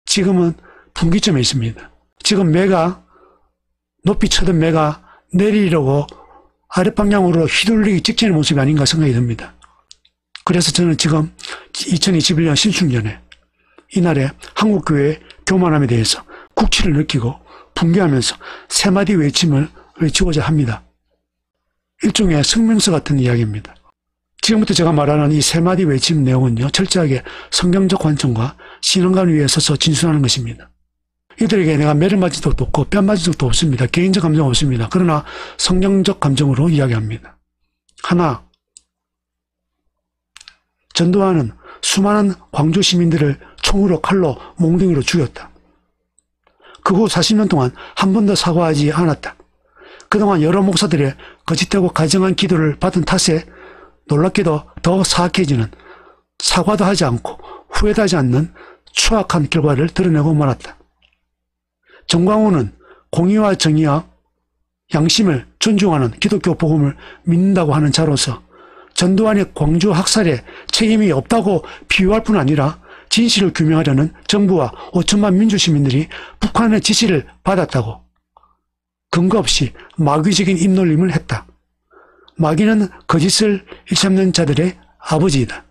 지금은 분기점에 있습니다. 지금 매가, 높이 쳐든 매가 내리려고 아랫방향으로 휘둘리기 직전의 모습이 아닌가 생각이 듭니다. 그래서 저는 지금 2021년 신축년에 이날에 한국교회의 교만함에 대해서 국치를 느끼고 분개하면서 세 마디 외침을 외치고자 합니다. 일종의 성명서 같은 이야기입니다. 지금부터 제가 말하는 이 세 마디 외침 내용은요, 철저하게 성경적 관점과 신앙관 위에 서서 진술하는 것입니다. 이들에게 내가 매를 맞은 적도 없고 뺨 맞은 적도 없습니다. 개인적 감정 없습니다. 그러나 성경적 감정으로 이야기합니다. 하나, 전두환은 수많은 광주 시민들을 총으로, 칼로, 몽둥이로 죽였다. 그 후 40년 동안 한 번도 사과하지 않았다. 그동안 여러 목사들의 거짓되고 가정한 기도를 받은 탓에 놀랍게도 더 사악해지는, 사과도 하지 않고 후회도 하지 않는 추악한 결과를 드러내고 말았다. 정광훈은 공의와 정의와 양심을 존중하는 기독교 복음을 믿는다고 하는 자로서 전두환의 광주 학살에 책임이 없다고 비유할 뿐 아니라 진실을 규명하려는 정부와 5천만 민주시민들이 북한의 지시를 받았다고 근거 없이 마귀적인 입놀림을 했다. 마귀는 거짓을 일삼는 자들의 아버지이다.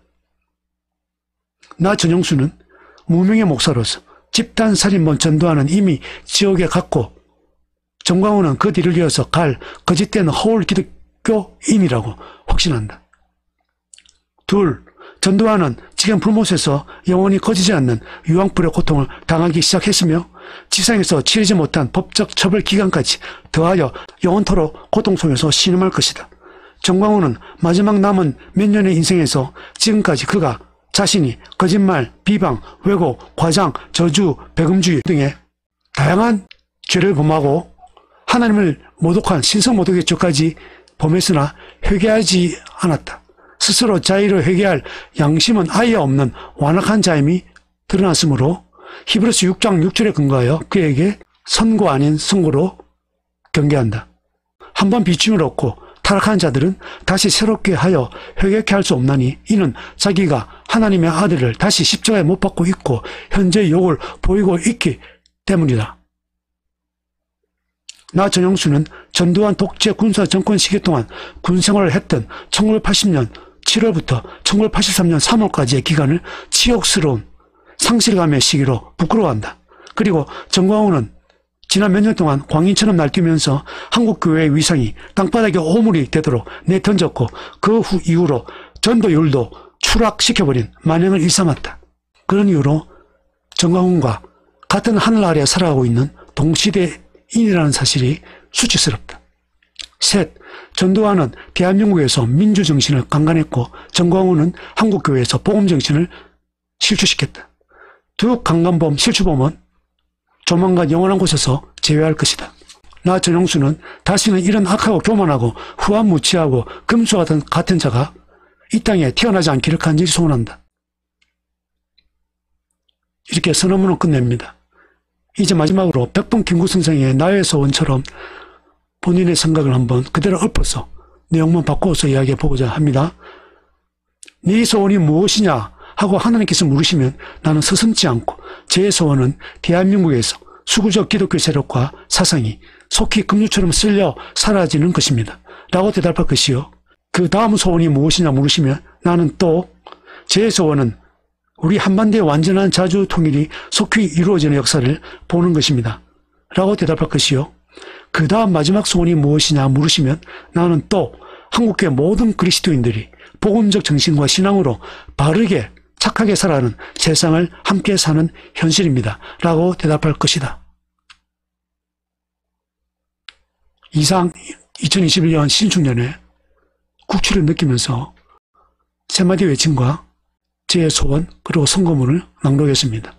나 전용수는 무명의 목사로서 집단 살인범 전두환은 이미 지옥에 갔고 정광훈은 그 뒤를 이어서 갈 거짓된 허울 기독교인이라고 확신한다. 둘, 전두환은 지금 불못에서 영원히 꺼지지 않는 유황불의 고통을 당하기 시작했으며 지상에서 치르지 못한 법적 처벌 기간까지 더하여 영원토록 고통 속에서 신음할 것이다. 정광훈은 마지막 남은 몇 년의 인생에서 지금까지 그가 자신이 거짓말, 비방, 왜곡, 과장, 저주, 배금주의 등의 다양한 죄를 범하고 하나님을 모독한 신성모독의 죄까지 범했으나 회개하지 않았다. 스스로 자의로 회개할 양심은 아예 없는 완악한 자임이 드러났으므로 히브리서 6장 6절에 근거하여 그에게 선고 아닌 선고로 경계한다. 한번 비침을 얻고 타락한 자들은 다시 새롭게 하여 회개케 할 수 없나니 이는 자기가 하나님의 아들을 다시 십자가에 못 박고 있고 현재 욕을 보이고 있기 때문이다. 나 전용수는 전두환 독재 군사 정권 시기 동안 군생활을 했던 1980년 7월부터 1983년 3월까지의 기간을 치욕스러운 상실감의 시기로 부끄러워한다. 그리고 정광훈은 지난 몇 년 동안 광인처럼 날뛰면서 한국교회의 위상이 땅바닥에 오물이 되도록 내던졌고 그 이후로 전도율도 추락시켜버린 만행을 일삼았다. 그런 이유로 정광훈과 같은 하늘 아래 살아가고 있는 동시대인이라는 사실이 수치스럽다. 셋, 전두환은 대한민국에서 민주정신을 강간했고 정광훈은 한국교회에서 복음정신을 실추시켰다. 두 강간범, 실추범은 조만간 영원한 곳에서 제외할 것이다. 나 전용수는 다시는 이런 악하고 교만하고 후한무치하고 금수와 같은 자가 이 땅에 태어나지 않기를 간절히 소원한다. 이렇게 선언문을 끝냅니다. 이제 마지막으로 백범 김구 선생의 나의 소원처럼 본인의 생각을 한번 그대로 엎어서 내용만 바꿔서 이야기해 보고자 합니다. 네 소원이 무엇이냐 하고 하나님께서 물으시면 나는 서슴지 않고 제 소원은 대한민국에서 수구적 기독교 세력과 사상이 속히 급류처럼 쓸려 사라지는 것입니다. 라고 대답할 것이요. 그 다음 소원이 무엇이냐 물으시면 나는 또 제 소원은 우리 한반도의 완전한 자주 통일이 속히 이루어지는 역사를 보는 것입니다. 라고 대답할 것이요. 그 다음 마지막 소원이 무엇이냐 물으시면 나는 또 한국의 모든 그리스도인들이 복음적 정신과 신앙으로 바르게 착하게 살아가는 세상을 함께 사는 현실입니다. 라고 대답할 것이다. 이상 2021년 신축년에 국치를 느끼면서 세 마디 외침과 제 소원 그리고 선고문을 낭독했습니다.